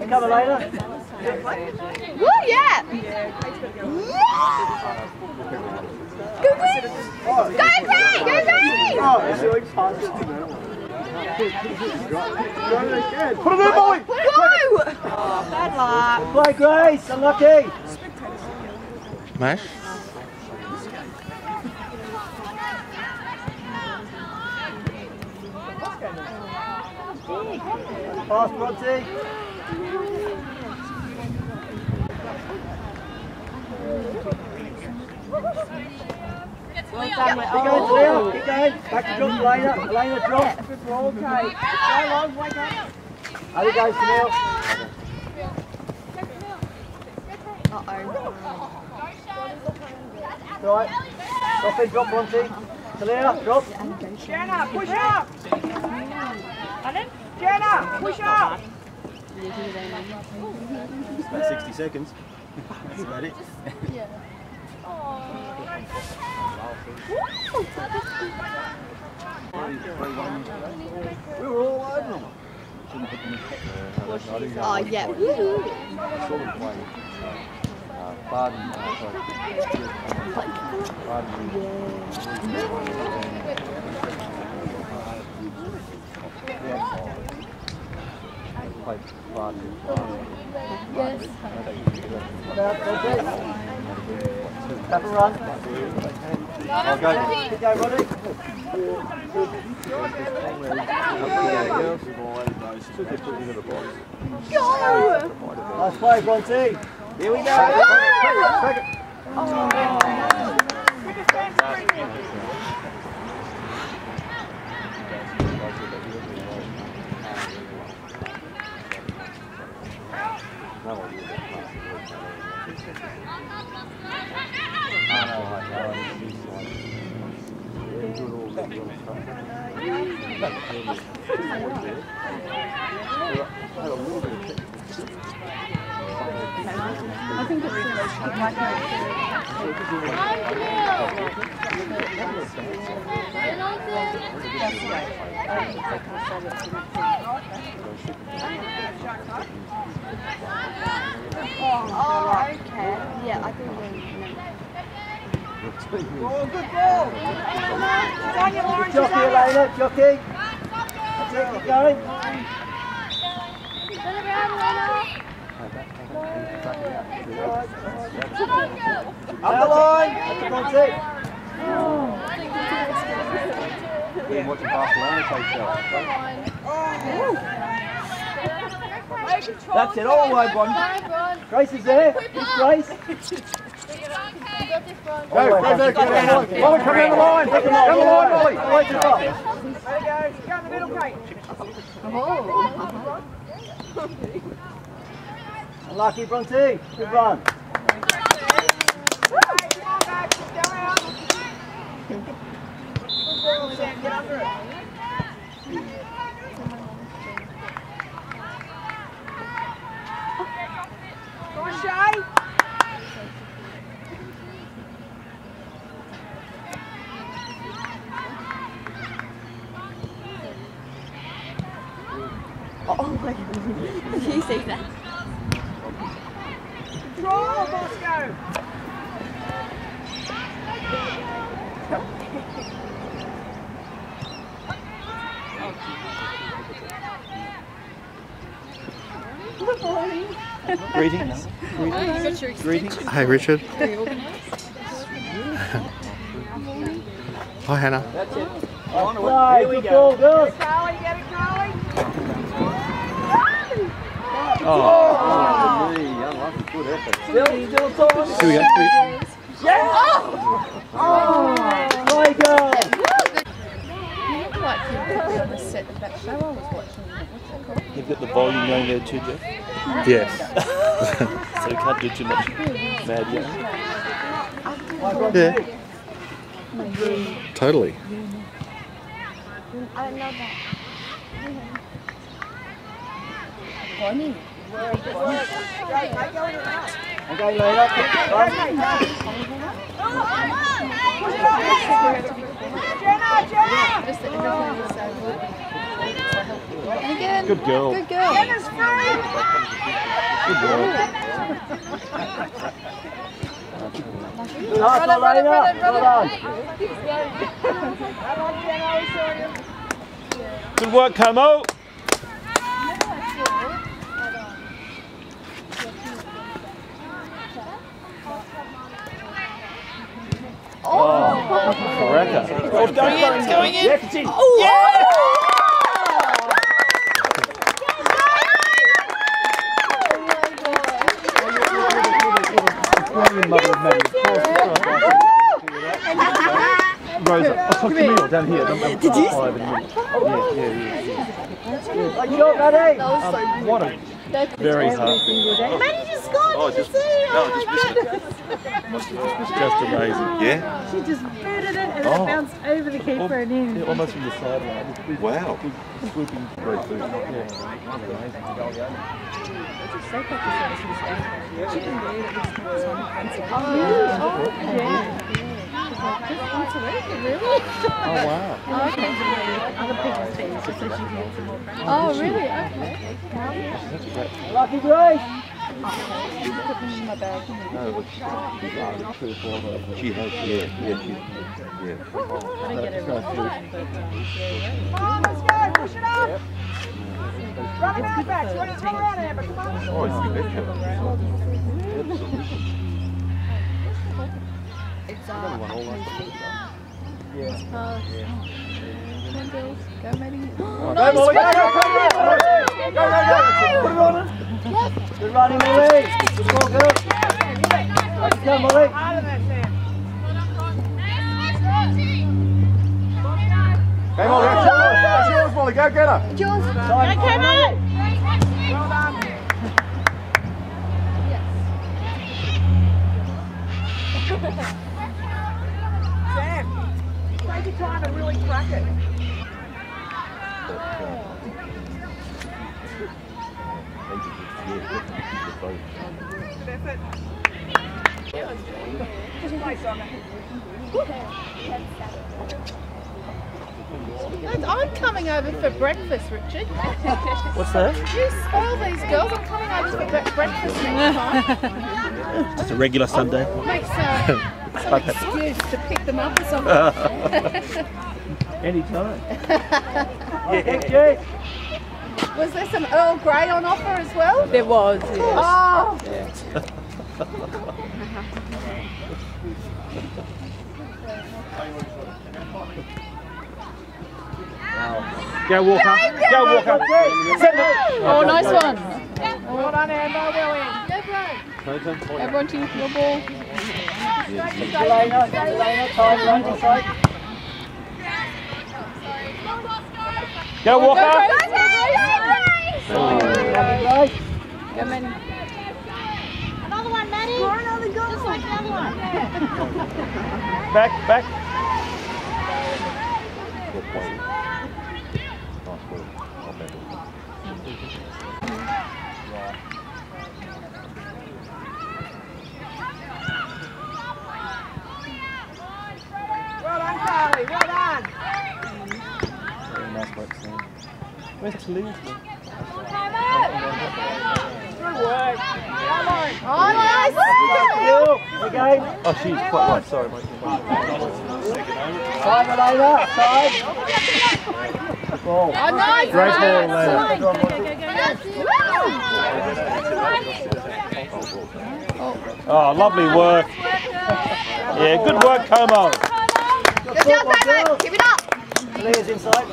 Come on, Elena. Woo, yeah! Go green! Go green! Go green! Oh, it's really positive. Put it in, boy! Go! Bad luck. Play, Grace. Unlucky. Mash? Pass, Bronte. Well done, Keep going, Talia. Keep going. Back to drop, Elena. Elena, drop. Okay. Go long, wake up. How you go, Sunil? Right. Drop in, drop, Bronte. Talia, drop. Jenna, push up. Jenna, push up. It's about 60 seconds. That's about it. We were all over them. Oh, yeah. Yes. Tap and run. I'll go. Keep going, Roddy. Go! Nice play, Bronte. Here we go. I think it's Oh, okay. Yeah, I think we're Oh, good ball. It's on your Lauren. Jockey, Elena, jockey. That's it, keep going. Up the line. That's the Bronte. We've been watching Barcelona take shots. That's it, all the way, Bron. Grace is there. It's Grace. Go, come down the line. Take the line, Ollie. Away to the top. There you go. Go in the middle, Kate. Unlucky, Bronte. Good run. Get under it. Go on, Shay. Oh my god. Did you see that? Draw, Bosco. Greetings. Greetings. Hi, Richard. Hi, Hannah. That's it. Right, here we go. Girls. Carly, get it, Carly. Oh, unlucky. Good effort. Still talking. Here we go. Yeah. Oh, my God. You've got the volume going there too, Jeff. Yes. So you can't do too much mad yet. Yeah. Totally. I love that. Okay, Leila. Jenna, Jenna. Just that everything is so good. And again. Good girl. Good girl. Jenna's free. Good girl. Nice, Elena. Well done. Come on, Jannali, Sonia. Good work, Como. Oh, cracker. Oh, it's going in. Yes, it's in. Rosa, I'll talk to Camille down here. Did you? Yeah. Are you not ready? What a Very hard. Manny just scored. Did you see? Oh my goodness. Just amazing. Yeah? She just booted it and it bounced over the keeper and in. Yeah, almost from the sideline. Wow. Big swooping great boot. Yeah. So practice she was there. She can do it. Oh, wow. Oh, okay. Other people's teams just so she can get some more practice. Oh, really? Okay. That's great. lucky Grace. Put them in my bag. No, but true for her. She has, yeah. I didn't get it right, but Come on, let's go. Push it up. Run around back. Run around, Amber. Come on. Oh, you betcha. It's Yeah. Come on, girls. Go, Maddie. Go, Molly. Go. Put it on it. Good running, Molly. Good ball, girl. Let's go, Molly. Out of that, Sam. Hey, Molly, that's yours. That's yours, Molly. Go get her. Jules. Side, Molly. Well done. Sam, take your time and really crack it. Good effort. Just place on it. I'm coming over for breakfast, Richard. What's that? You spoil these girls. I'm coming over for breakfast next time. Just a regular Sunday. Makes an excuse to pick them up or something. Anytime. Thank you. Was there some Earl Grey on offer as well? There was, yes. Oh! Go Walker. Go Walker. Oh, nice one. Well done, Amber. Well in. Everyone to your ball. Elena, time, run inside. Go Walker. Go, Maddie. Another one, Maddie. Score another goal. Just like the other one. Back. Well done, Carly. Well done. Very nice work, Sam. Where's Toulouse? Good work. Come on. Oh, nice! Again. Oh, she's quite right. Sorry, mate. Side, Elena. Side. Ball. Oh, nice! Great ball, Elena. Oh, lovely work. Yeah, good work, Como. Good job, David. Keep it up. Leah's inside.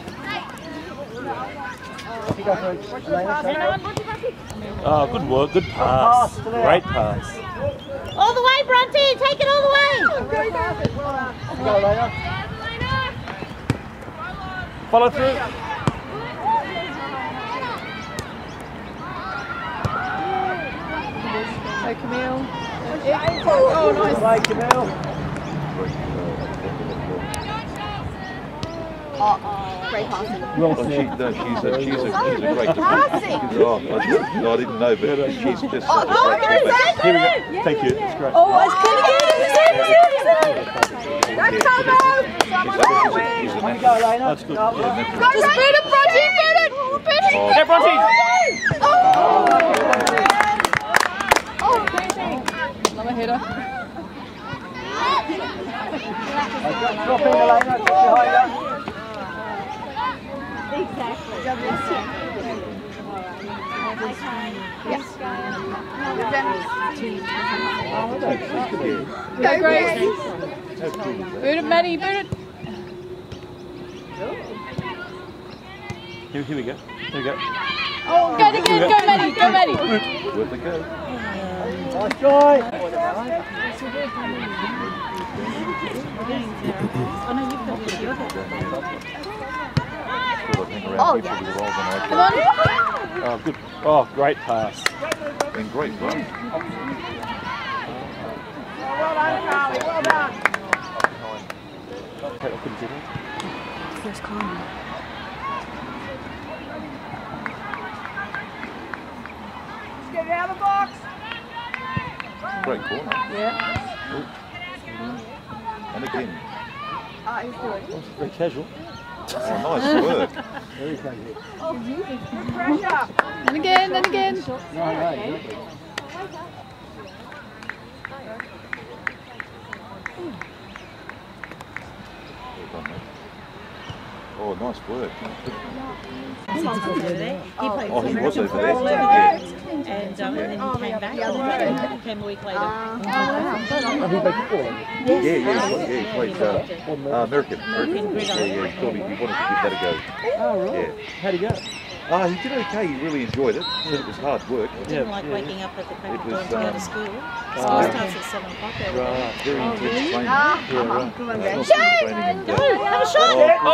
You go for it, Elena. Oh, good work. Good pass. Great pass. All the way, Bronte. Take it all the way. Go, Elena. Follow through. Hey, Camille. Oh, nice. Play, Camille. Great passing. Well, she's a great Passing. I didn't know, but she's just Oh, great. Here we go. Thank you. That's great. Oh, it's Kenny. That's Tomo. Have a go, Elena. That's good. No, Yeah, Just beat it, Bronte, beat it. Beat it. Yeah, Bronte! Another header. Drop in, Elena. Drop behind her. Go, Grace. Boot it, Maddie, boot it. Here we go. Here we go. Go again, go, Maddie, go, Maddie. Worth a go. Nice try. Oh, yeah. Come on. Oh, good. Oh, great pass. And great run. Well done, Charlie. Well done. I couldn't see that. First corner. Let's get it out of the box. Great corner. Yeah. And again. He's good. Very casual. Oh, nice work. Very casual. Good pressure. And again, and again. No. Oh, nice work. He was over there. Oh, he was over there. Yeah. And then he came back and he came a week later. Have you played football? Yeah, he played American. Yeah, he thought he wanted to give that a go. Oh, right. Yeah. How'd he go? He did okay. He really enjoyed it. Said it was hard work. Didn't like waking up at the crack of dawn to go to school. School Right. starts at 7 o'clock over there. Right, very intense training. Yeah, right. Go, have a shot. Oh,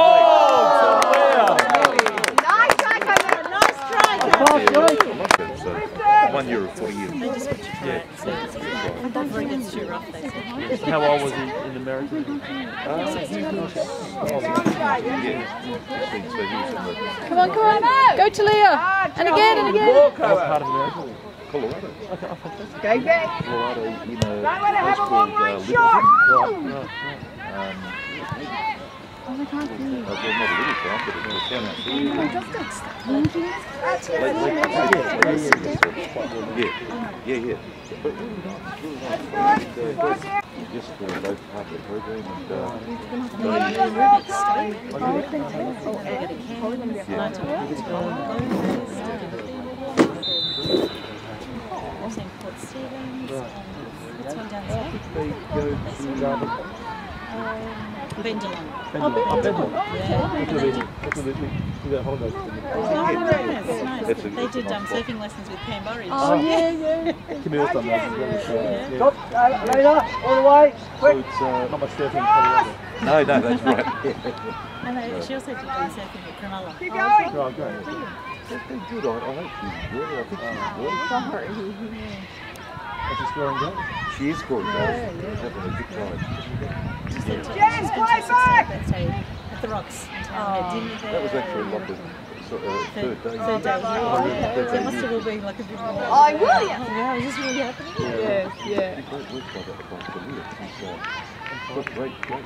Nice try, Tomo. Nice try. Pass, Yeah, Joey. I like that. So, 1 year of 40 years. They just put you through it. So before it gets too rough, they said. How old was he in America? Yeah. Come on, come on. Go to Leah. And again, and again. What part of America? Colorado. Okay, oh, fantastic. Go, go. Colorado in a Don't let it have place a long called range shot. Liverpool. Well, not a little town, but it's a town outside. Yeah. But really nice. Yes, they're both part of the program and St. Port Stevens. What's one down there? They go to Pendulum. Pendulum. Yeah. Do their holidays. Nice. That's a They did surfing lessons with Cam Burridge. Oh, yeah. Camille's done that as well. Yeah. Stop, Elena, all the way. So Quick. it's not much surfing in Colorado. no, that's right. And she also did surfing at Cronulla. Keep going. Oh, great. They're good. I hope she's enjoying it. I think she's enjoying it. Is she scoring goals? She is scoring goals. Having a good time. Jens, play back. That stayed at the Rocks in town. Had dinner there. That was actually like the third day. Third day. So it must have all been like a bit more. Oh, really? Yeah, is this really happening? Yes, yeah. Great work by that across the year. She's got great form.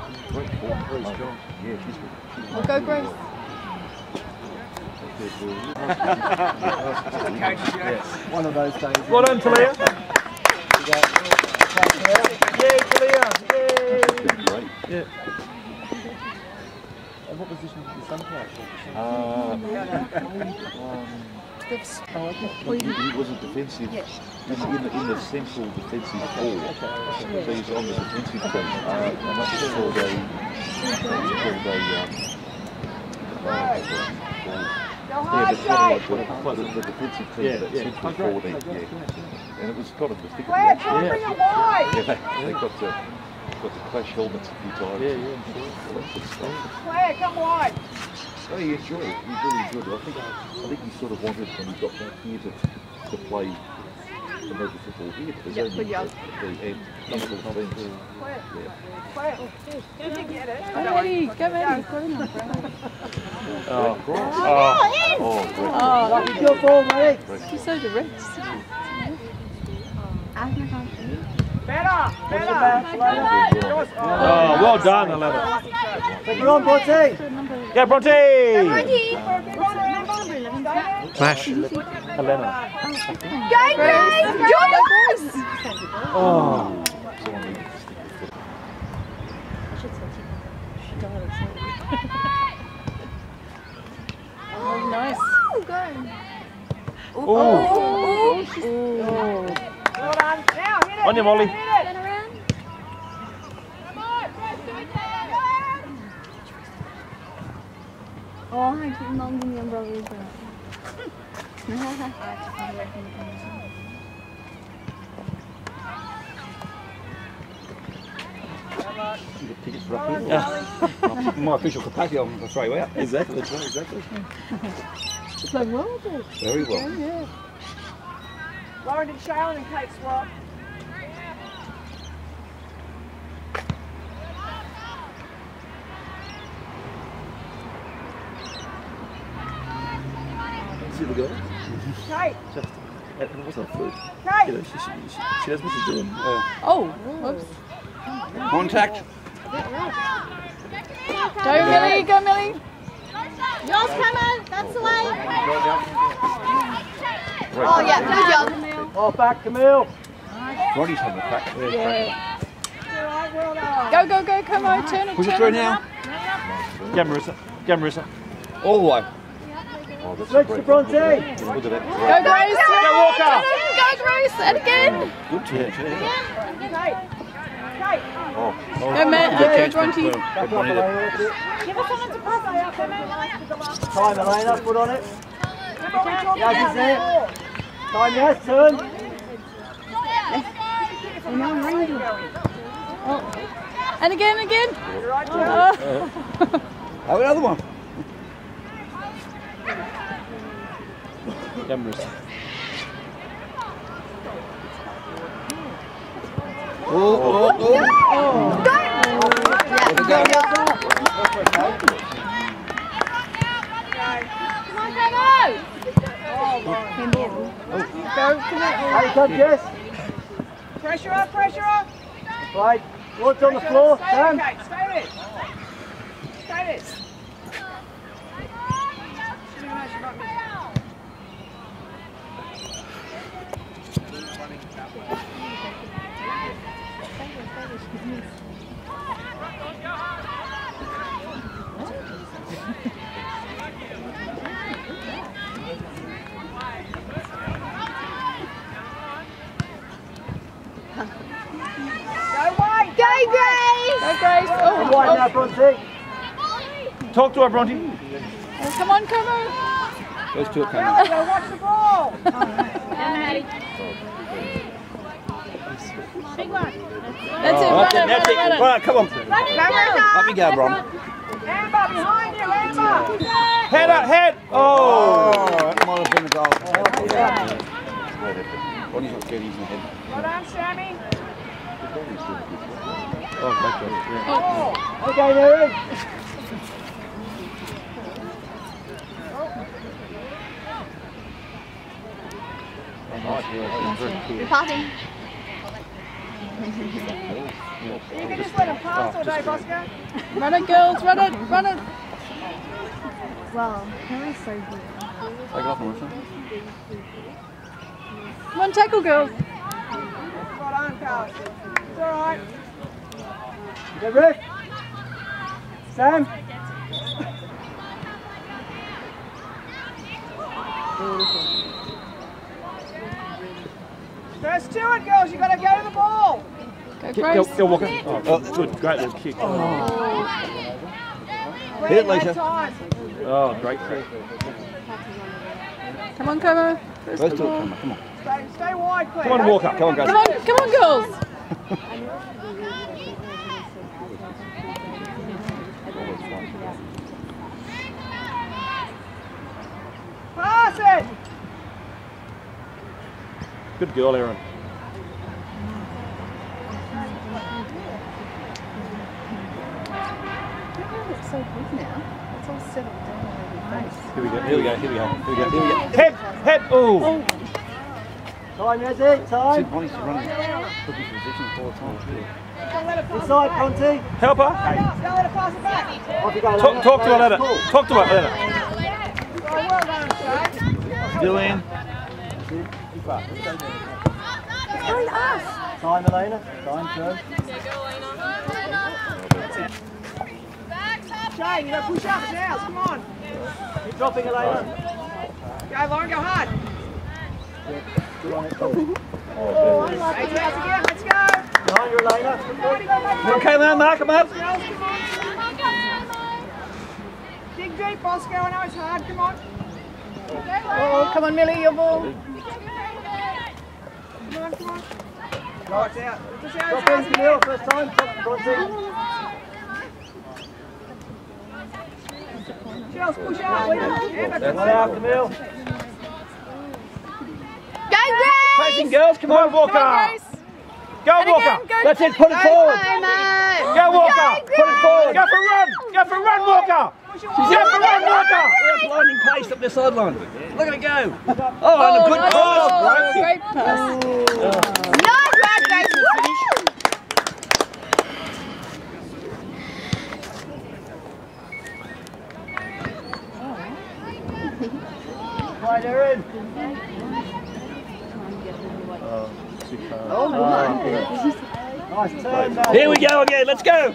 Yeah, she's good. Well, go, Grace. One of those days. Well done, Talia. Yay, Talia. Yay. Great. Yeah. And what position did your son play? He was a defensive, in the central defensive forward. So he's on the defensive team. And that's called Go hard, Jay. the defensive team, that central forward. And it was kind of the thick of Claire, the try and bring action. it wide. Yeah, they got to clash helmets a few times. Yeah, Claire, come wide. Oh, he enjoyed it. He really enjoyed it. I think he sort of wanted when he got back here to play American football here. There's Yeah, only but yeah. the non-football teams. Play it. Did you get it? Go, Maddie. Oh, Lucky good ball, mate. She's so direct. Better. oh, well done, 11. Take her on, Bronte. Yeah, Bronte! Smash. Helena. Go, Grace! Join us! Oh. Oh, nice. Oh. Well done. Now hit it. On you, Molly. Hit it. Oh, I keep longing the umbrella. Tickets for up my official capacity on the straight out. Exactly, that's right, exactly. It's like, well, good. Very well. Yeah. Lauren did Shaylin and Kate swap. See the girl? Kate. It wasn't a fluke. Kate. You know, she knows what she's doing. Oh, whoops. Contact. Go, Millie. Go, Millie. Yours, Cameron. That's the way. Oh, Yeah, good job. Oh, back, Camille. Ronnie's having a crack. Yeah. Well done. Go, go, go. Come on. Turn it. Push it turn through it now. Get Marissa. Get Marissa. All the way. Switch to Bronte. Look at that. Go, Grace. Go, Walker. Go, Grace. And again. Good team. Kate. Go, Matt. Go, Bronte. Back up, Elena. Give us someone to pass out there, man. Time, Elena. Put on it. Yeah, Yes, is it. Time, yes, turn. And again, again. You're right, Joe. Have another one. Get Marissa. How you come, Jess? Pressure up, pressure up. Right. What's on the floor, Stay Sam? there, Kate. Stay there. Stay there. Go, Grace! Go, Grace. Come wide now, Bronte. Talk to her, Bronte. Come on, come on. Goes to it, Cameron. Go, watch the ball. That's it. Run it, That's it. run it, run it. Right, come on. Up you go, Bron. Amber, behind you, Amber. Head up, head. Oh. That might have been a goal. Ronnie's not scared, he's in the head. Well done, Sammy. Oh, back up. Yeah. Okay, Mary. You're passing. You can just let him pass all day, Bosco. Run it, girls. Run it, run it. Wow, that was so good. Take it off, Marissa. Come on, tackle, girls. Well done, Carl. It's all right. Get Rick. Sam. First to it, girls. You got to go to the ball. Go, Go, Grace. go, Walker. Oh, good. Great little kick. Hit it, Lisa. Time. Oh, great kick. Come on, come on. Goes to it, Cameron. Come on. Stay wide, please. Come on, Walker. Come on, guys. Come on, girls. Pass it. Good girl, Erin. It's so good now. It's all settled down over your face. Here we go. Head. Oh. Time, Yazzie, time. Bonnie's running. Could be position 4 times. Inside, Conti. Help her. Don't let her pass it back. Off you go, Lena. Talk to her later. Talk to her later. Oh, well done, Shane. Dylan. Time, Elena. Time, turn. Shane, you got to push up now. Come on. Keep dropping, Elena. Go, Lauren, go hard. Good on it, Paul. Hey, let's again. Let's go. Behind you, Elena. Okay, man, mark him up. Come on. Dig deep, Bosco. I know it's hard. Come on. Oh, come on, Millie, your ball. Come on. Oh, it's out. It's just out. Drop in, Camille, first time. Conti. Chels, push up. One out, Camille. Go, Grace! Chasing girls, come on, Walker. Go, And Walker. again, go. That's it, put it forward. Mo. Go, Walker. Go, Put it forward. Grace. Go for a run. Go for a run, Walker. Go for a run, Walker. Blinding pace up the sideline. Look at it go. Oh, Oh, and a good nice cross. ball. Great kick. Great pass. Nice run, Grace. Woo! Right, Erin. Oh, nice turn, man. Here we go again. Let's go.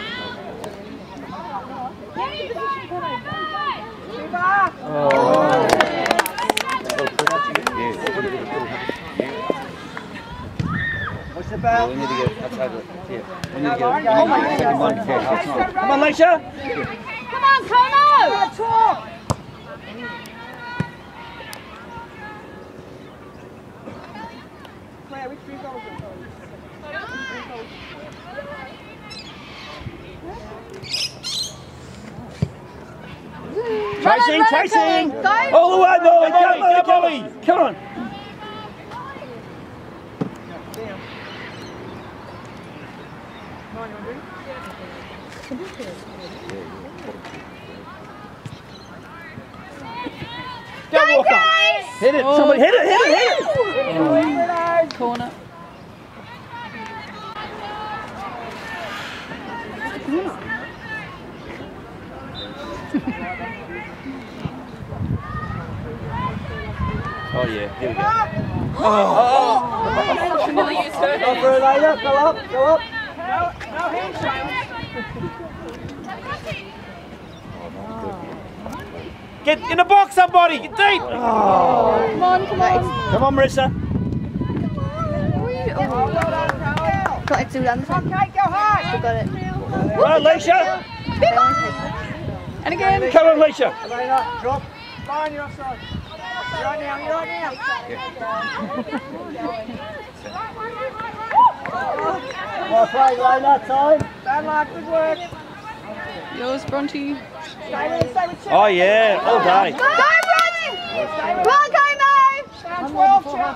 What's the bell? We need to get outside the. Yeah. We need to Lauren, get. go, Lauren. Second one. Yeah, Come on, Leisha. Come on, Chrono! Talk. Claire, which three goals are those? Chasing. Go! All the way, Molly. Go, Molly. Come on. Come on, you want to drink? Go, Walker. Hit it. Somebody hit it. Corner. Oh, yeah. Here we go. Go for Elena. Go up. Go up. No handshake. Get in the box, somebody. Get deep. Come on, come on. Come on, Marissa. Oh, well done, Carl. Got it still done. Come on, Kate, go hard. Got it. Right, Leisha. And again. Come on, Leisha. Elena, drop. Lauren, you're offside. You're on now, you're on now. Well played, Elena. Time. Bad luck, good work. Yours, Bronte. Stay with Chip. Oh, yeah. All day. Go, Bronte! Well, go, Mo! Down 12, Chip.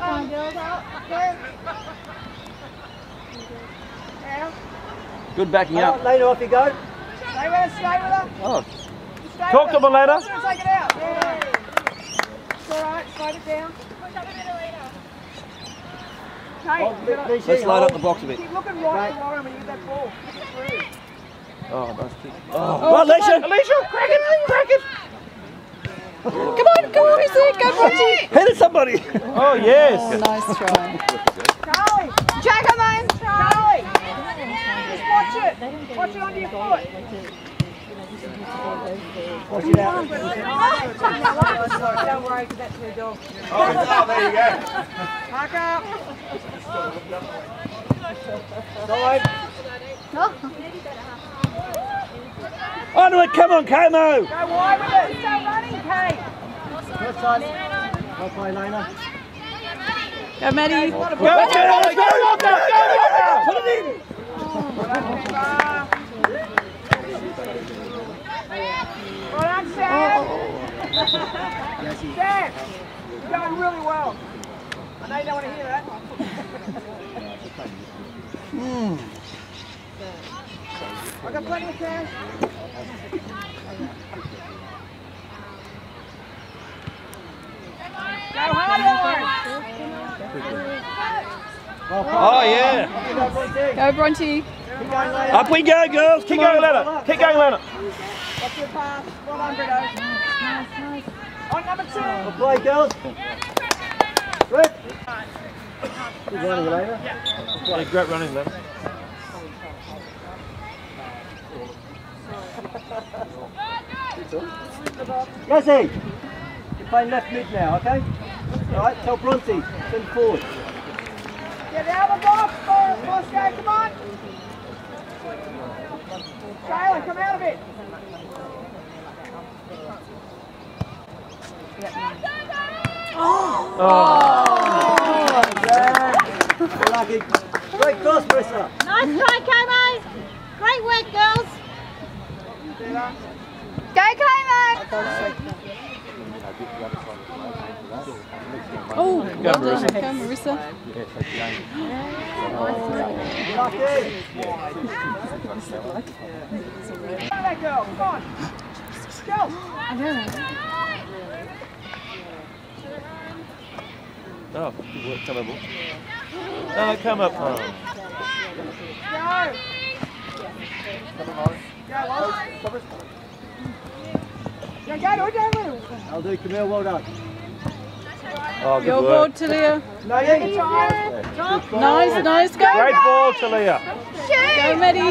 Down. Good backing up. Elena, off you go. Stay with her, stay with her. Oh. Stay Talk with to her. them later. Just gonna take it out. Yeah. It's alright, slide it down. Kate, Let's load up the box a bit. keep looking right for Lauren when you get that ball. Push it through. Oh, nice kick. Oh, right, Leisha. Crack it. Come on, who's there? Go, Bronte. Hit it, somebody. Oh, yes. Oh, nice try. Charlie! Jack, come on! Charlie! Just watch it. Watch it under your foot. Watch it out. Don't worry, that's her dog. Oh, there you go. Park up. Time. Onto it. Come on, Como. Go wide with it. Stay running, Kate. First time. Well played, Elena. Go, Maddie. Go, Walker. Put it in. Well done, Sam. Sam, you're going really well. I know you don't want to hear that. I've got plenty of cash. Go hard, Oh, yeah. Go, Bronte. Up we go, girls. Keep going, Lana. Keep going, Lana. What's your pass? Well done, Brito. Nice. On number 2. Well played, girls. Good. Good running, Elena. Yeah, great running, Lana. Jesse, you're playing left mid now, okay? Alright, tell Bronte, send forward. Get out of the box, Bosco, come on. Jalen, come out of it. Lucky. Great cross, Marissa. Nice try, Como. Great work, girls. Go, Como. Oh, well done. Go, Marissa. Lucky. That girl, come on. Go. Oh, good work. Come up. No, come up. Oh. Go, I'll do, Camille, well done. Oh, good Your work. ball, Talia. Nice, go. Great ball, Talia. Go, Maddie.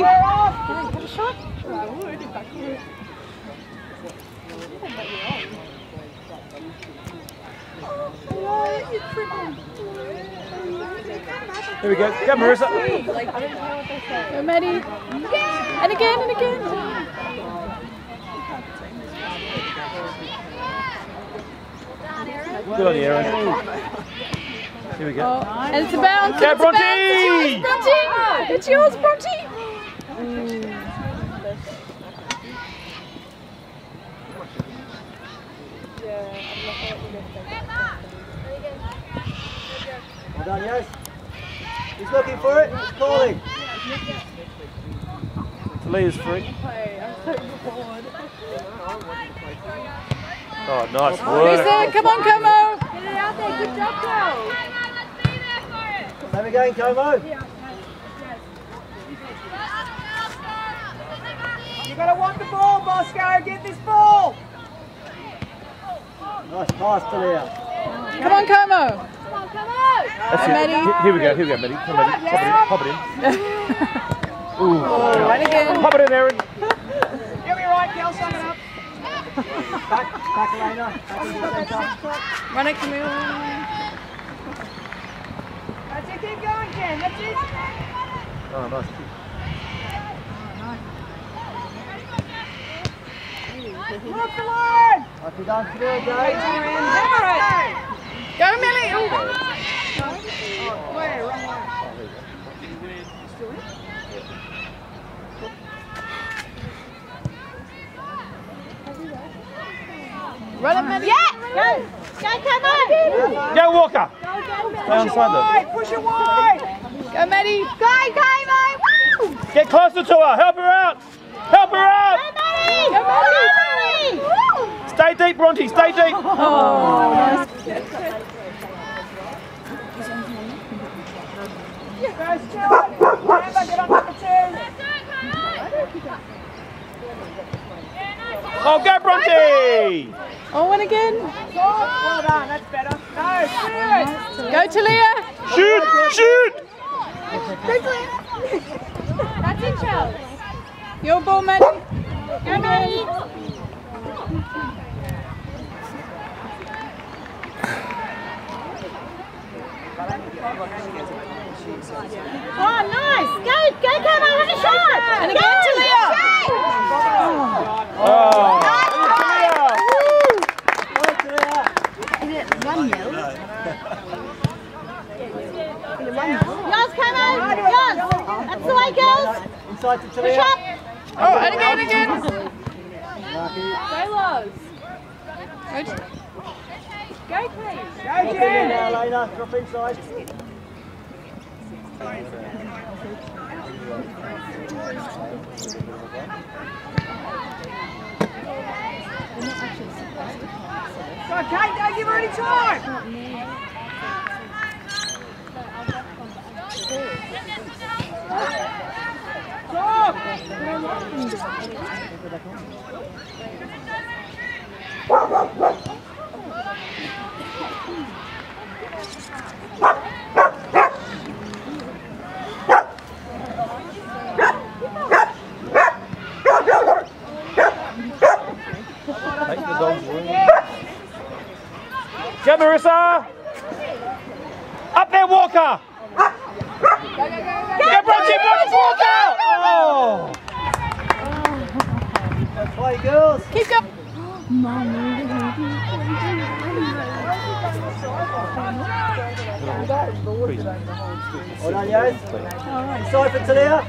Here we go. Go, Marissa. Go, Maddie. And again. Good on you, Erin. Here we go. Oh, and it's a bounce. Go, It's a Bronte! bounce. It's yours, Bronte. Well done, yes. He's looking for it, he's calling. Talia's free. Oh, nice Who's work. there? Come on, Como. Get it out there. Good job, girls. Same again, Como. You gotta want the ball, Bosco. Get this ball. Nice pass, Talia. Come on, Como. That's it. Maddie. Here we go, Maddie. Come, Maddie. Pop it in. Ooh. Right again. Pop it in, Erin. You'll be right, Kel. Sum it up. Back, Elena. Back into the centre. Run it, Camille. That's it. Keep going, Ken. That's it. Oh, nice. Look the line. Nicely done, Camille, go. Hammer it. Go, Millie. Oh, wait, wrong way. Run it, Millie. Yeah. Go, Como. Go, Walker. Push it wide. Push it wide. Go, Maddie. Go, Como. Woo. Get closer to her. Help her out. Help her out. Go, Maddie. Go, Maddie. Woo. Stay deep, Bronte. Stay deep. Oh, nice. Go, Stuart. Amber, get on number 2. Oh, go, Bronte. Oh, and again. Well done. That's better. No, shoot. Go, Talia. Shoot. That's it, Charles. Your ball, Maddie. Go, Maddie. Oh, nice. Go, Como. Have a shot. And again, Talia. Oh. Yours, Como. Yours. That's the way, girls. Inside to Push Talia. up. Oh, and again. Lucky. Go, Loz. Go, please. Go, Drop in Jen. now, Lena. Drop inside. Go, Kate, don't give her any time. Stop. Take the dog's room. Get Marissa! Up there, Walker! Get Bronte, Walker! Oh! Let's play, girls. Keep going. Well done, Yaz. Inside for Talia.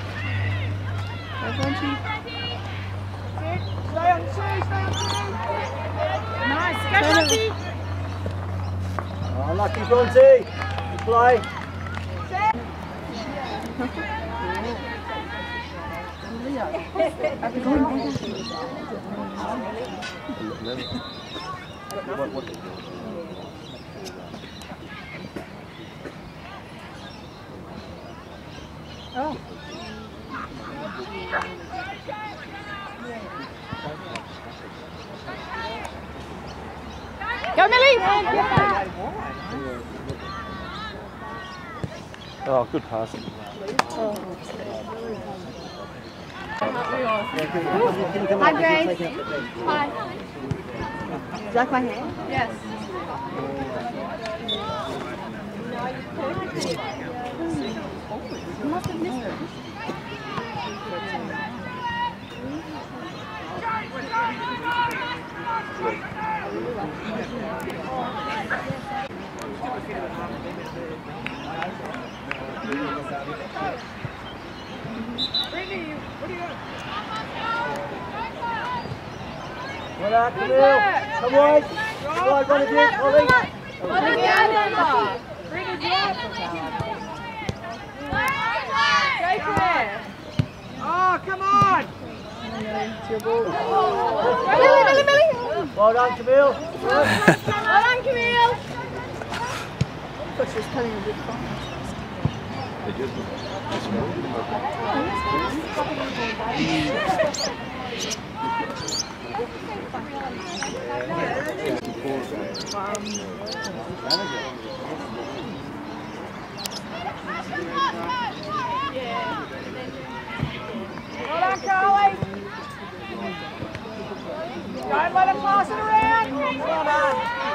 Stay on two, stay on two. Nice. Go, Bronte. Oh, lucky Bronte. Good play. Go, Millie. Oh, good passing. Hi, Grace. Hi. Do you like my hair? Yes. You must have missed it. Brittany, what are you doing? Well done, Camille. Come wide. Come wide, one of you. Ollie. Well done, Gavin. Brittany, Go, Claire. Oh, come on. Millie. Well done, Camille. Well done, Camille. But she was cutting a bit fine. Well done, Carly. Don't let her pass it around. Well done.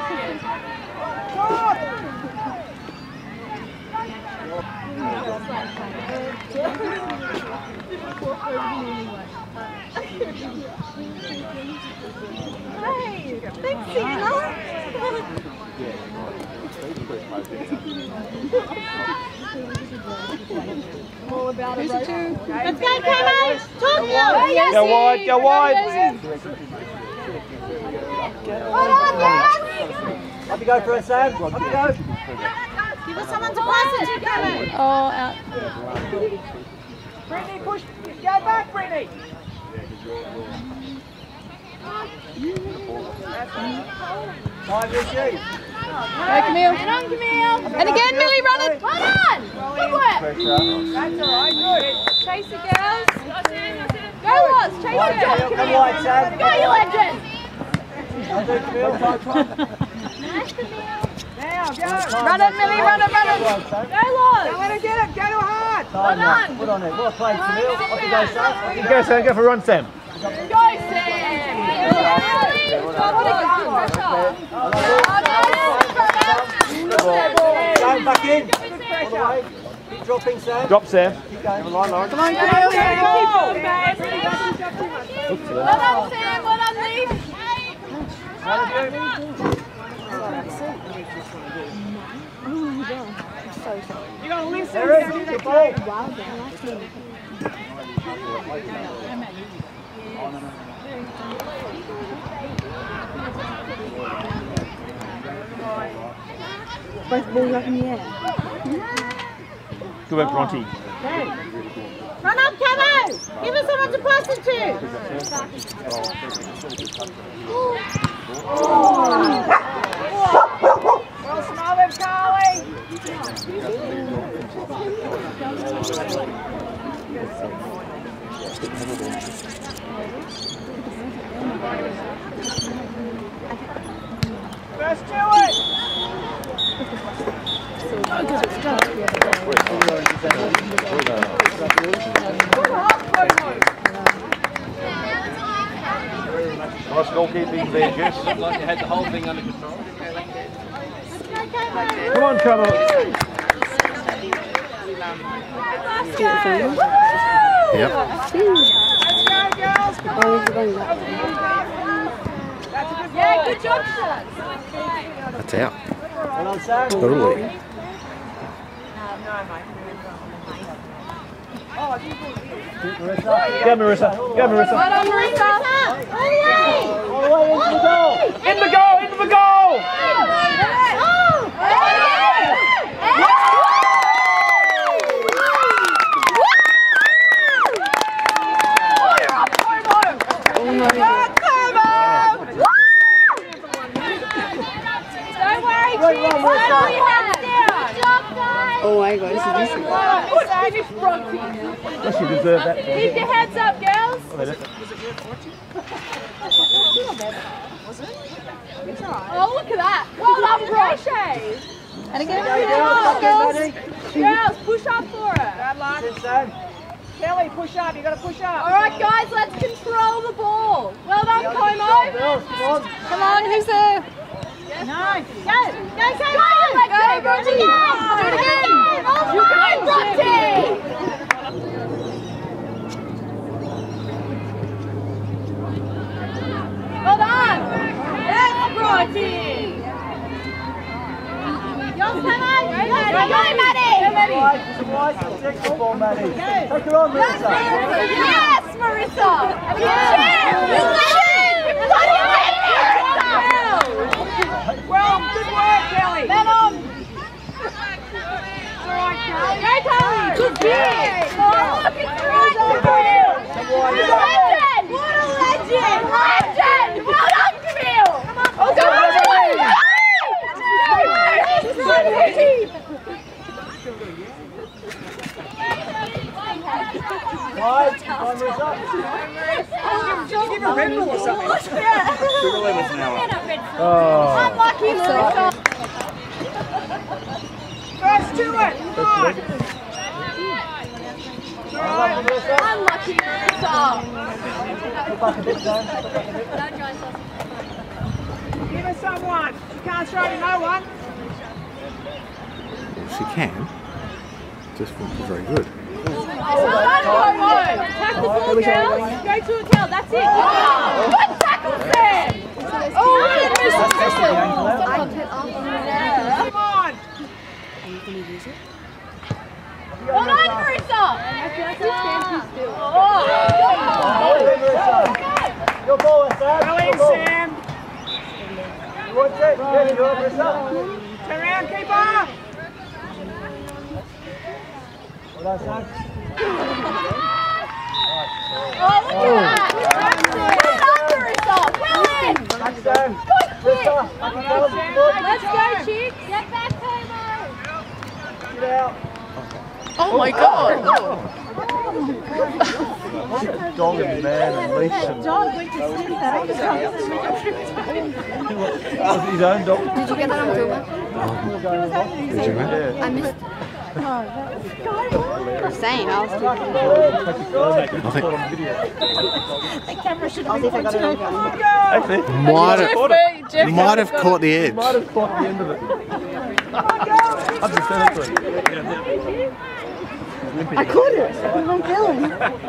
Good. Hey, thanks, Sienna. All about it. Let's go, Kate. Talk you. Go wide, go wide. Up you go for it, Sam. Up you go. Give us someone to pass it to, Kevin. Oh, out. Brittany, push. Go back, Brittany. Five issues. Go, Camille. And on, Camille. And again, Millie, run it. Well done. Good work. That's all right, good. Chase it, girls. Go, Ross. Chase it. Come wide, Sam. Go, you legend. Well done, Camille. Nice, Camille. Now, go. Run it, Millie. Run it. Go, Loz. Don't let her get it. Go to her hard. Well done. Put on it. What a play, Camille. Off you go, Sam. Off you Go, Sam, go for a run, Sam. Go, Sam. Sam, back in. All the way. Keep dropping, Sam. Drop, Sam. Keep going. Come on, Camille. Keep babe. Well done, Sam. Well done, Lee. You got to listen. Eric, Don't do good that. ball. Both balls up in the air. Good work, Bronte. Run up, Camo! Give us someone to pass it to! Well smothered, Carly! First to it! Nice goalkeeping there, Jess. Looked like you had the whole thing under control. Come on, come on. Yep. Let's go, girls! Come on! Yeah, good job, Shaz. That's out. Well done, Sam. Totally. Go, Marissa. Go, Marissa. Well done, Marissa. All the way into the goal. In the goal! Into the goal! Oh my god, this is Yes, you deserve that. Keep your heads up, girls. Oh, look at that. Well done, Crochet. And again, girls, push up for it. Bad luck. Kelly, push up. You got to push up. All right, guys, let's control the ball. Well done, Como. Come on, who's there? No. Go, go, go, go. Go, Bronte. Do it again. You go, Bronte. Well done. Yes, Bronte. Yo, come on. Go, Maddie. Go, Maddie. Take the ball, Maddie. Take her on, Marissa. Yes, Marissa. Well, good work, Kelly. Men on. All right, Kelly. Go, Kelly. Good kick. Oh, look, it's right. Legend. What a legend. Legend. Well done, Camille. Come on. Oh, go on. Give her a Red Bull or something. Unlucky, Marissa. First to it. Come on. Unlucky, Marissa. Give her someone. She can't throw to no one. She can. Just wasn't very good. Tackle the ball, girls. Go to a tail. That's it. Oh, good tackle, Sam. Oh, come on. Well done, Marissa. Your ball, Sam. Go in, Sam. Watch it. Get it, Marissa. Turn around, keeper. Well done, Sam. Oh, look at that. Well done, Marissa. Well in. Thanks, Sam. Good kick. Let's go, chicks. Get back, Como. Get out. Oh my god! Dog and man and leash and... John went to sleep that. Was it his own dog? Did you get that on film? Did you, man? I missed. Same, I was too. The camera should have been on Actually, Might have caught the edge. Might have caught the end of it. I've just said it to him. I caught it. It was on film.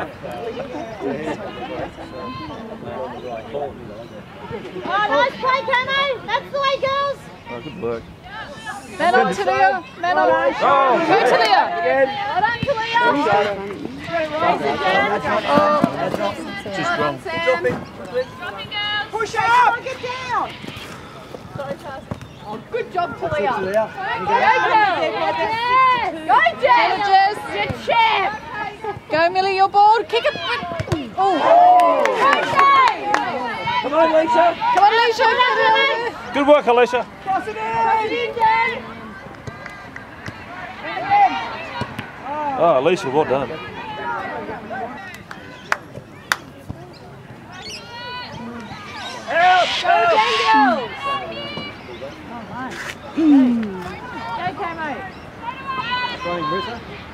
Oh, nice play, Como. That's the way, girls. Oh, good work. Men on, Talia! Men on! Oh, Go, Talia! Well done, Talia. Just wrong. Push up. Get down. Oh, good job. job, Talia. Go, Jess. You're champ. Go, Millie, you're bored. Kick it. Oh. Come on, Alicia. Come on, Alicia. Good work, Alicia. Toss it in, Dan. Oh, Alicia, well done. Help! Go, Daniels. Go, Camo. Going, Marissa.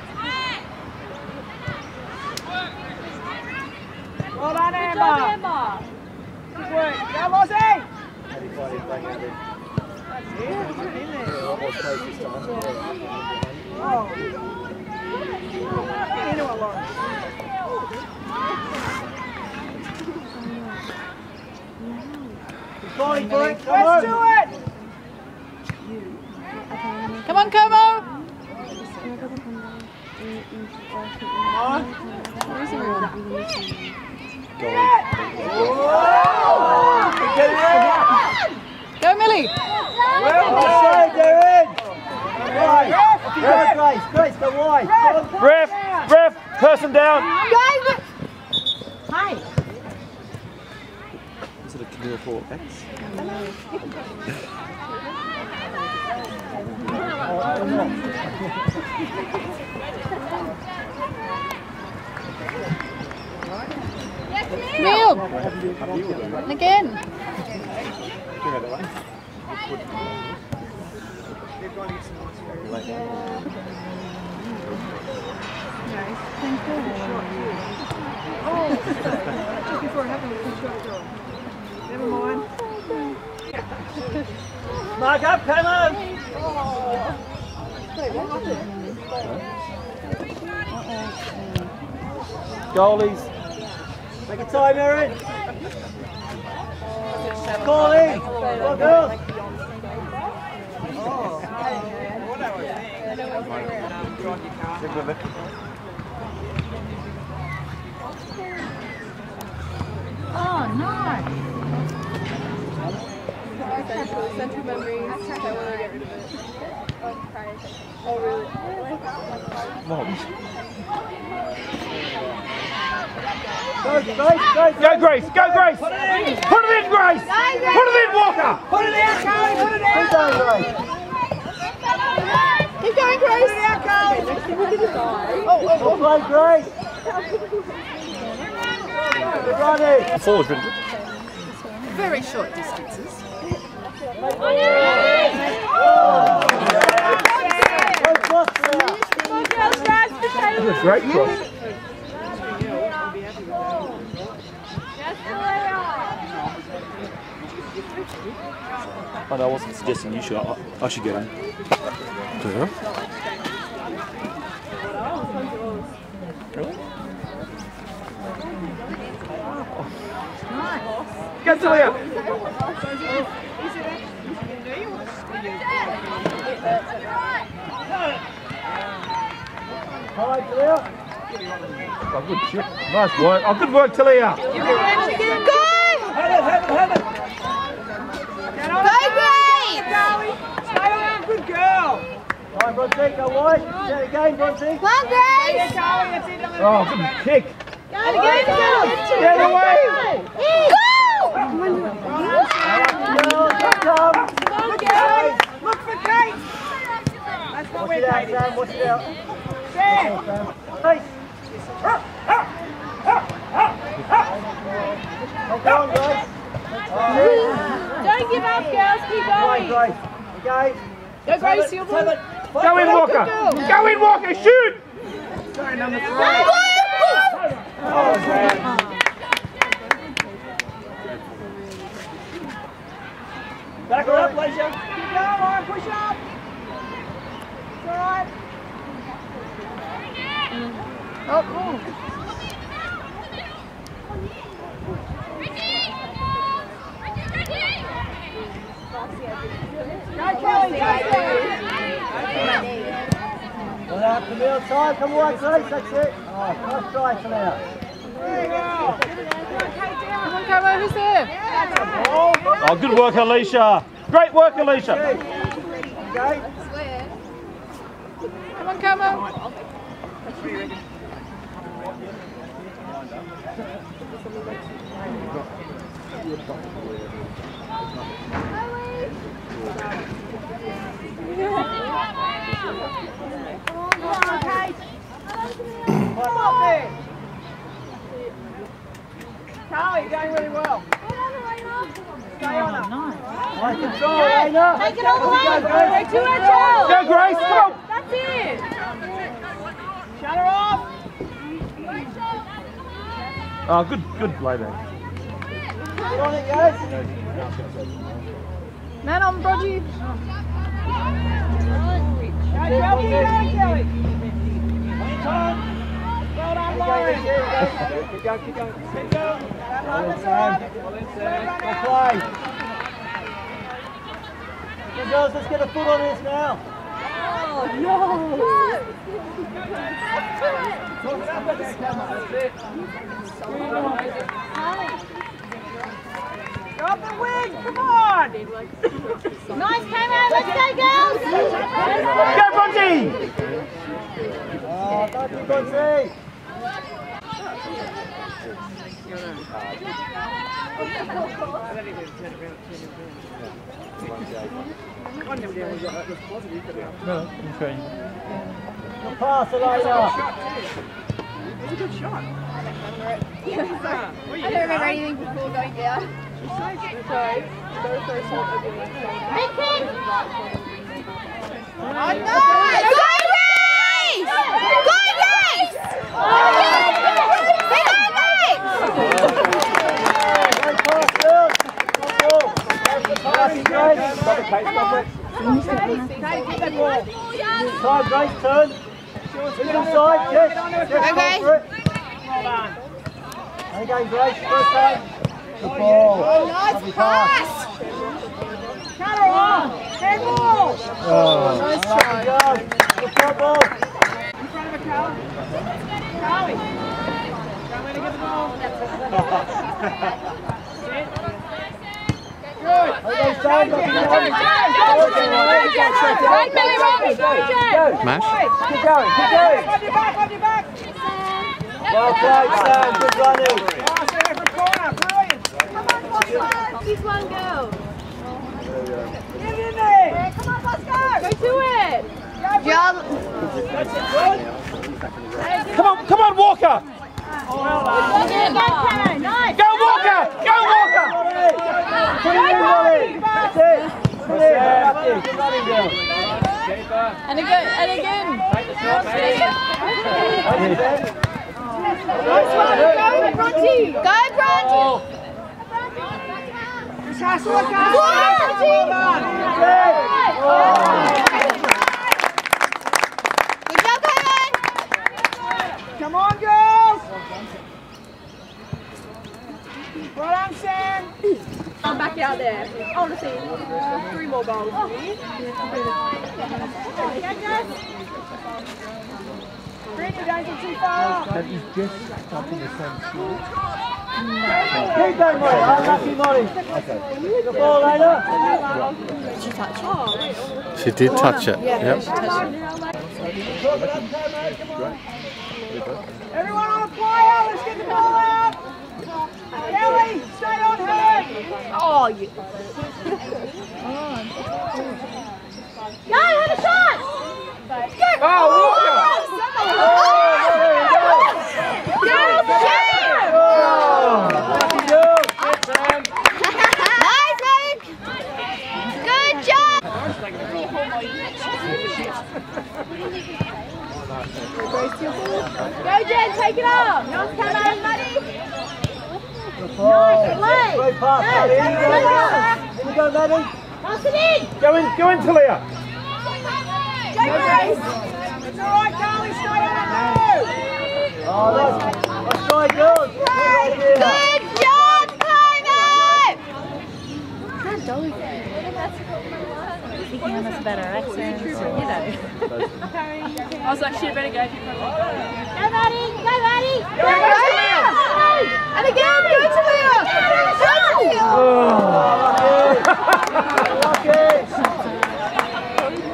Well done, Amber. Good work. Go, Lozzie. Oh. Get into it, Lauren. Let's do it! Come on, Como. Go, Millie. Grace, go wide. Ref, person down. Hi. Is it a Camille 4X? Neil. Again. Just before having a shot throw. Never mind. Mark up, come on! Goalies. Take your time, Erin. Call in. Well, girls. Oh, nice. Central memories. I want to get rid of it. Oh, really? Go, Go, Grace! Go, Grace! Put it in, Grace! Put it in, Walker! Put it out, Carly, put it out! Keep going, Grace. Put it out, Carly! Well played, Grace! Good running! Forward's really good. Very short distances. Great cross. Oh no, I wasn't suggesting you should. I should get in. Yeah. Really? Get to Leah! Hi, Talia. Oh, good shit. Nice work. Oh, good work, Talia. Have it. Stay around, good girl. All right, Bronte, go wide. Set it again, Bronte. Come on, Grace. Oh, good kick. And again, go. Get away. Look for Kate. That's not where Kate is. Sam, watch it out. Sam. Kate. Come on, guys. Don't give up, girls. Keep going. Grace. Okay. Go, Grace. You're Go in, Walker. Go in, Walker. Shoot. Sorry, number 3. Back her up, Leisha. Keep going, Lauren. Push up. It's all right. Oh. Go, Kelly. Go, well, now, Camille, time. Come away, Grace. That's it. Oh, nice try, Camille. There you go. Come on, Camo. Who's there? Oh, good work, Alicia. Great work, Alicia. Okay. Come on, come on. Carly, you're going really well. Stay on her. Nice. Control, Raina. Take it all the way. We're To her toe. Go, Grace, come on. That's it. Shut her off. Oh, good play there. Get on it, guys. Man on, Brodgy. Kelly. Well done, Lauren. Keep going. Keep going. Good play. Good girls, let's get a foot on this now. Oh, no. Go up the wing, come on! Nice, came out. Let's go, girls. Go, Bronte! Thank you, Bronte. No, okay. Good pass, Elena. I don't remember anything before going down. Sorry, go first one over the left shoulder. Big kick. Nice! Side, Grace, turn. Inside, yes. Okay. Well done. Again, Grace, first time. Good ball. Nice Lovely pass! Cut her off. Head ball. Nice try. Good football. In front of her, Carly. Carly. Don't let her get the ball. Good. Okay, stand up. Mash? Keep going, keep going. On your back. Well played, Sam. Good running. He's one girl. Get in there. Come on, Bosco. Go to it. Job. Come on, Walker! Nice. Go, Walker! Go, Walker! Put it in, Molly. That's it. Put it in. Good running, girl. And again. That's it. Nice one. Go, Bronte. Go, Bronte. Just hustle it, guys. Well done. Good job, Helen. Come on, girls. Well done, Sam. I'm back out there. I want to see 3 more goals. Brittany, don't get too far off. That is just something the same school. Keep going, Molly. Unlucky, Molly. Okay. The ball, Lena. She did touch it. Yep. Everyone on a player. Let's get the ball out. Kelly, stay on her. Oh, you. No, have a shot. Oh, Walker! Nice, Luke. Good job. Go, Jen. Take it off. Nice, come on, buddy. Nice. Great pass, Maddie. Here we go, Maddie. Pass it in. Go in, Talia. Go, Grace. It's all right, Carly. Stay on her. Oh, let's try, girls. Good job, Climate. Speaking almost about our accents, you know. I was like, shit, better go. Go, Maddie. Go, Maddie. Go, Leah. And again, go to Leah. Go to Leah. Lucky.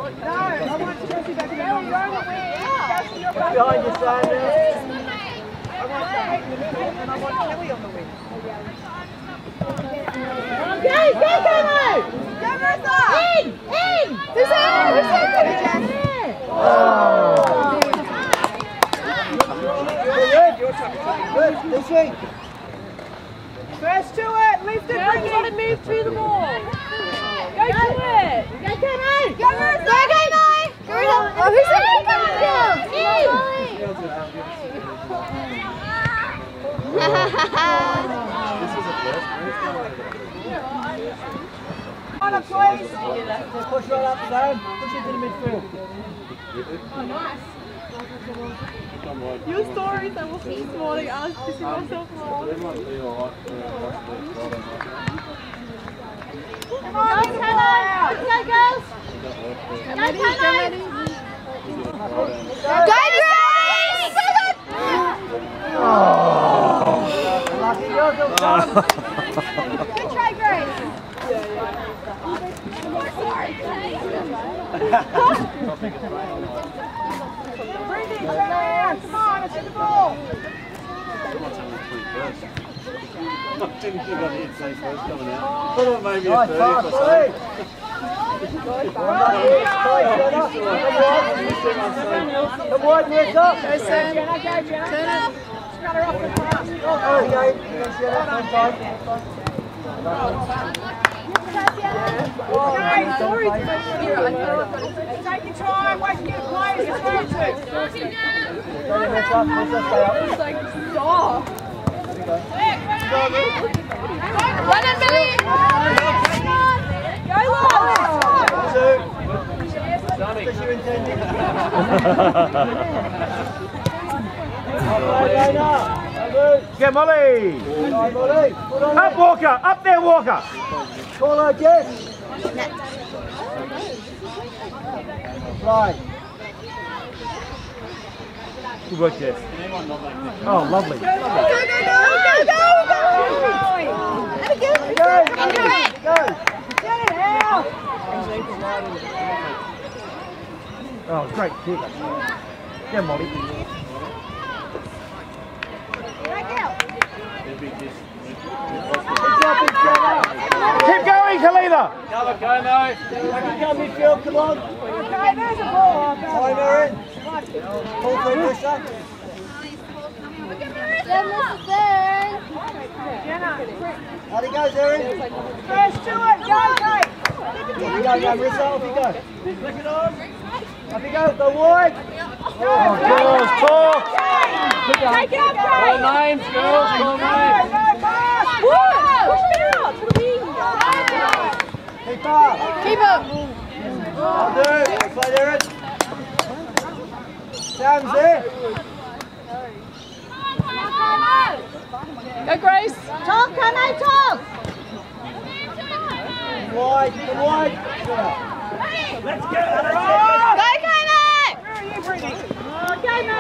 I want Chelsea back in the middle. Behind you, Sanders. I want Kate in the middle, and I want Kelly on the wing. Okay, go, Camo! Go, Martha! In! Who's in? Good, Lucy. First to it, lift it, Girls, want to move through the ball. Go to it! Go, Camo! Go, Martha! Go, Camo! Oh, who's in? On it, please. Push right up the zone. Push into the midfield. Oh, nice. Your stories I was this morning, I was pissing myself off. Come on, Camo! Let's go, girls! Go, Camo! Go, Grace! Lucky girls, come. Good try, Grace! Breathe in, turn around. Come on, it's in the ball. I didn't think I'd hit say first coming out. I thought maybe Nice a 30 pass, or Lee. so. Come wide, Nessa. Go, Sam. Jenna, go, Jenna. Turn it. Cut her off the pass. Oh, okay. Okay, sorry. Take your time, wait to get a play if you want to. It's like, stop. Run it, Billy! Go, Get Molly! Up, Walker! Up there, Walker! Call her, Jess. Right. Good work, Jess. Oh, lovely. Go! Get it out. Oh, great kick. Get Molly. Keep going, Kalina! Cover, go, no. Come midfield, come on. Okay, there's a ball. Time her in. Pull through, Marissa. How'd it go, Erin? First to it, go, Kate. Off you go, Marissa, off you go. Flick it on. Off you go, go wide. Oh, girls, talk! Take it up, Call names, girls, call names. Push it out! Keep up. Keep up! I'll do it. Play, Erin. Sam's there. Go, Grace! Talk, Camo, talk! Come wide, come wide. Let's go! Go, Camo! Where are you, Brittany? Okay, man!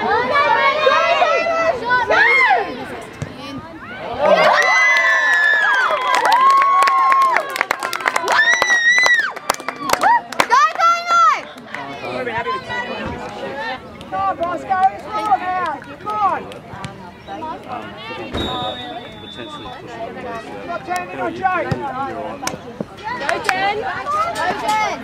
Come on, Bosco, it's all now. Come on. Potentially pushing the place. Not turning on Joe. Go, Jen! Go, Jen!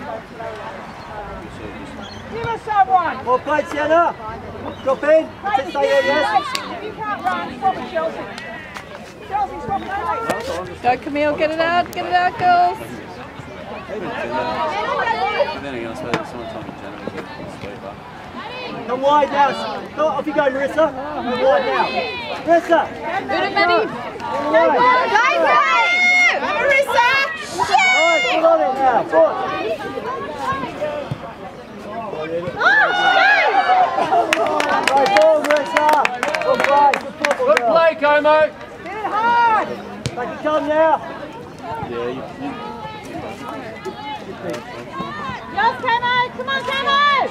Give us someone. More plates, Sienna. Drop in. Let's stay there, yes. If you can't run, stop it, Chelsea. Chelsea, stop it. Go, Camille, get it out, girls! And then again, I suppose someone told me Jannali was a sweeper. Come wide now. Go, off you go, Marissa. Come wide now. Marissa. Good it, Maddie! Go, Marissa! Alright, pull on it now. Foot. Right, ball, Marissa. Good play. Good football, Good girl. play, Como. Get it hard. Take your time now. Yeah, you. Yes, Camo! Come on, Camo!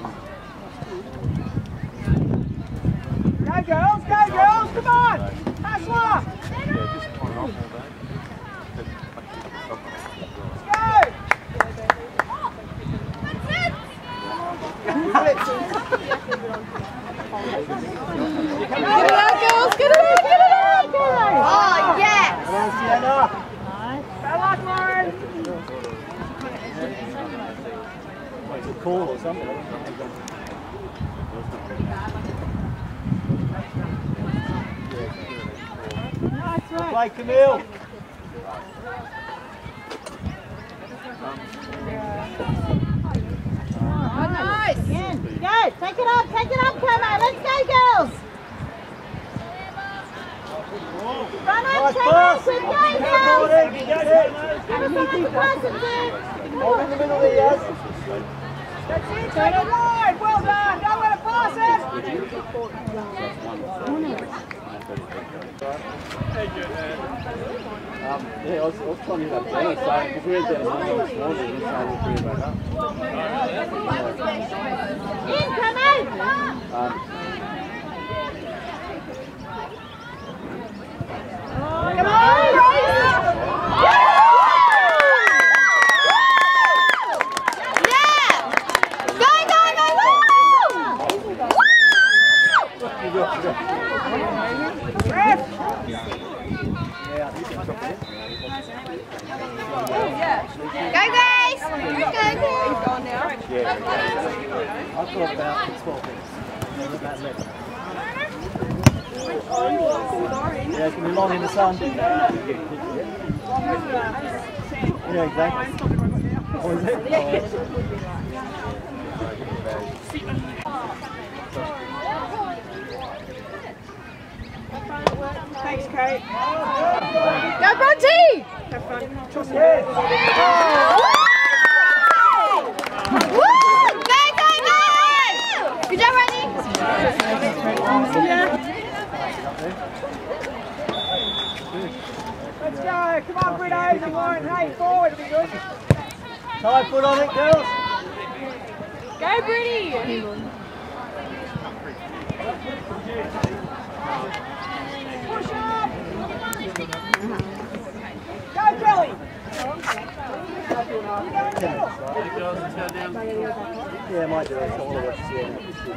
Go, girls. Go, girls. Come on. Hustler! Yeah, just on and off all day. Get it out, girls! Get it out! Get it out! Oh, yes! Come on, Sienna! Bad luck, Lauren! It's a call or something. Nice right. Play, Camille! Oh, nice! Again. Go! Take it up, come on! Let's go, girls! Run on, Nice Trevor! pass! Keep going, Go, girls! Gordon! Get it! Have a fun with the presses, dude! Hold in the middle there, yes. That's it, take it wide! Well done! Don't let it pass it! Yeah, I was trying to hit that ball, so because we had that number this morning, we started to bring it back up. In, come out! Come on, Grace! Go, Grace! Go, I've got about 12 minutes. About 11. Yeah, it's going to be long in the sun. Yeah, exactly. What is it? Thanks, Kate. Go, Bronte! Have fun. Yes. Woo! Go, go, go! Good job, Ronnie. Let's go. Come on, Britt, and Lauren. Hey, forward. It'll be good. Tie foot on it, girls. Go, Britty! Push up. Go, Kelly. Yeah, I might do it. So all of us, yeah, this is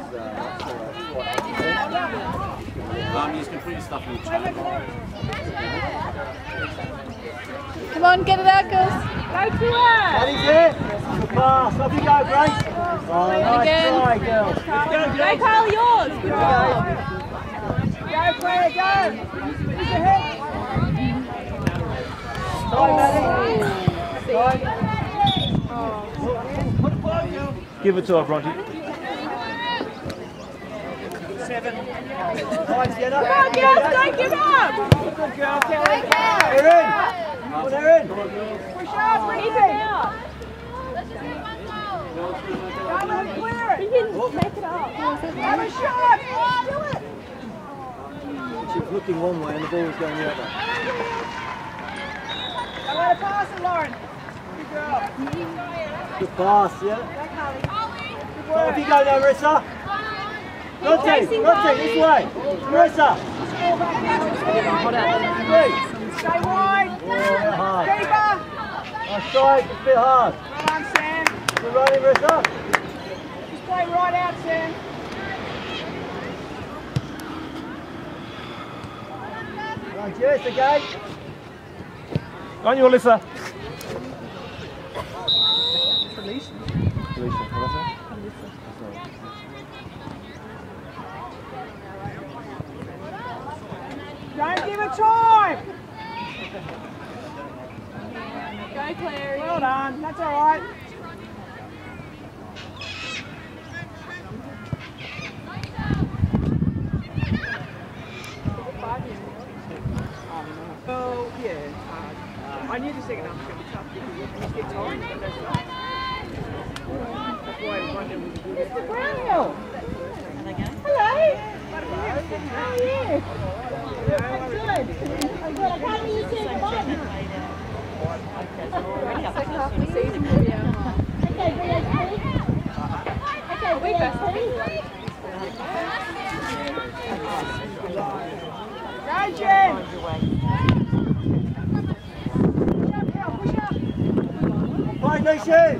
You just can put your stuff in the chain. Come on, get it out, girls. Go to her. That is it. Good pass. Off you go, Grace. Oh, nice again. try, girls. Go, Carl, yours. Good job. Go, Claire, go. Use your head. Tie, Maddie. Tie. Give it to her, Bronte. 7. Tie, Sienna. Come on, girls, don't give up. Good girl, Kelly. They're in. Oh, they're in. Push up, Brittany. Keep it out. Don't let him clear it. You can make it up. Have a shot. Do it. She was looking one way and the ball was going the other. Don't let it pass it, Lauren. Good girl. Good pass, yeah? Off you go now, Marissa. Rotate, this way. Marissa. Stay wide. Oh, hard. Keeper. Nice try, it's a bit hard. Well done, Sam. Good running, Marissa. Just play right out, Sam. Right, Jess, again. On you, Alyssa. Alicia, Don't give it time. Go, Clary. Well done. That's all right. Oh, yeah, it's hard. I knew the second half was going to be tough because you just get tired, but that's right. That's why one was good. Mr. Brownhill. Hello. How are you? Good. I'm good. I can't hear you say fun. Second half of the season will be out. Okay, BSP. Okay, BSP. Go, Jen. position.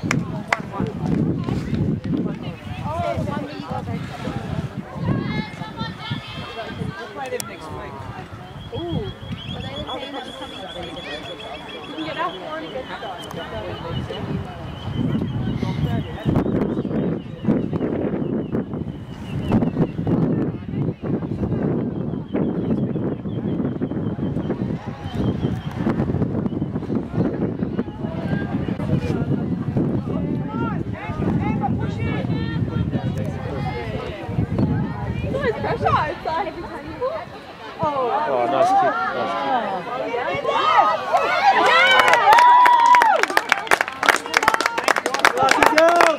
Oh, nice kick. Lucky girls.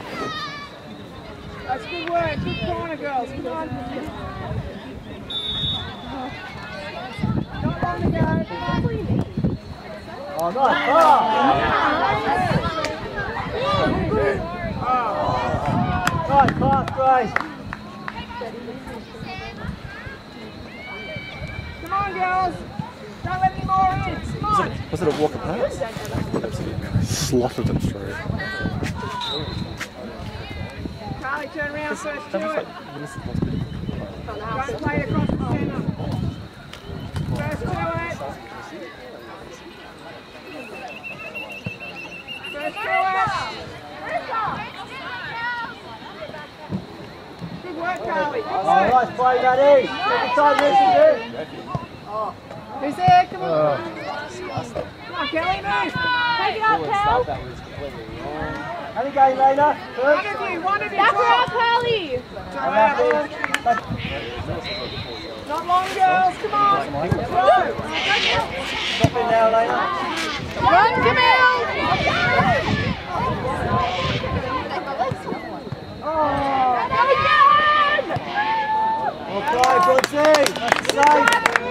That's good work. Good corner, girls. Come on. Not long to go. Oh, nice. Nice pass, Grace. Come on, girls. Don't let any more in. Come on. Was it a walk of pass? Absolutely. Slotted them through. Carly, turn around first. That Do was it. like, what is it? Don't play it across the centre. First to it. First to it. Good work, Carly. Good Oh, work. nice play, Maddie. Second time this is it. Who's there? Come on. Come on, Kelly, move. Take it up, Kel. Any game, Lena? First. One of you. Back her up, Carly. Not long, girls. Come on. Let's go. Stop in now, Lena. Run, Camille. Well played, Brooksy. That's safe.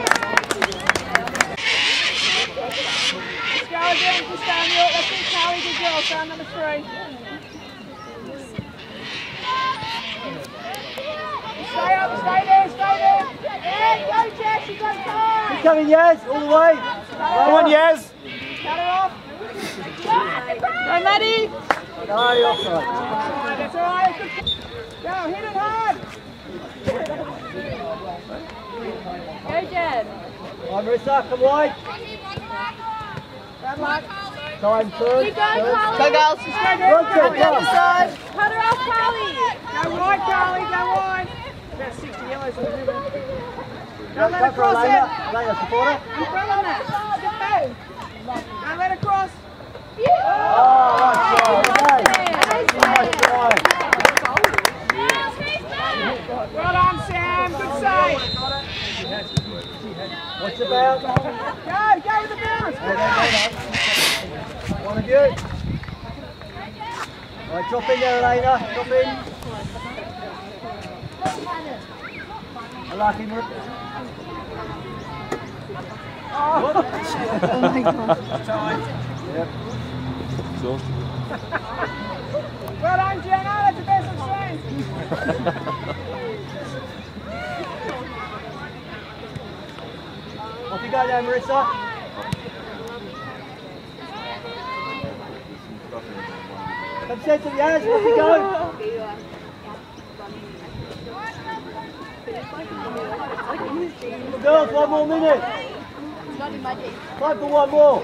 Let's go again for Samuel. Let's see Carly, good girl. Stand number 3. Stay up, stay there, stay there. Yeah, go, Jess, you go far. Keep coming, Yaz, all the way. Come on, Yaz! Cut her off. Go, Maddie. No, you're offside. That's all right. Go, hit it hard. Go, Jen. Come on, Marissa, come wide. Bad luck. Time, turn. Keep going, Carly. Go, girls. Just go, Good girls. kick, Go, the other come. side. Cut her off, Carly. Go wide, Carly, go wide. About 60 yellows in the middle. Go Don't let for her cross Lena. it. Lena, supporter. In front of that. Step back. Don't let her cross. Oh, nice try. Okay. Nice try. Well done, Sam. Good save. What's about? Go with the bounce. One of you. Right, drop in there, Elena. Drop in. I like him. Oh my god. Yep. Well done, Jenna. That's the best I've seen. Off you go now, Marissa. Come set some Yaz, off you go. Girls, 1 more minute. Time for 1 more.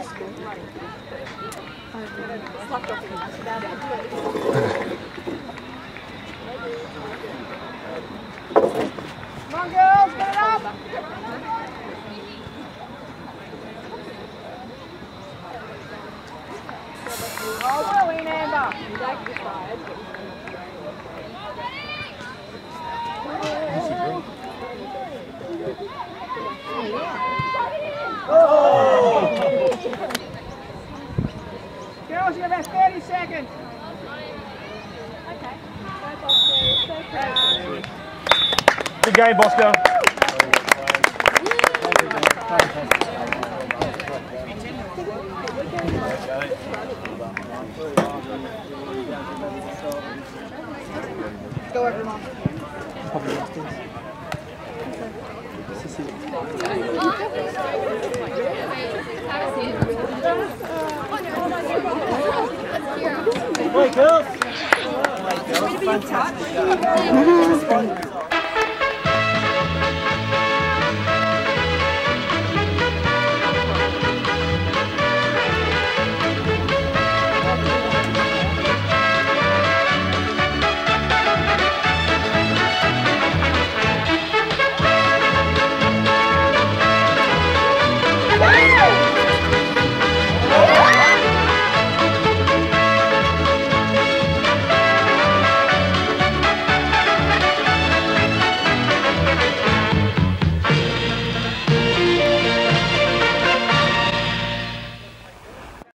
Come on, girls. Get it up. Oh, well in, Amber. Girls, you have about 30 seconds. Good game, Bosco. Go everyone. Probably upstairs. fantastic.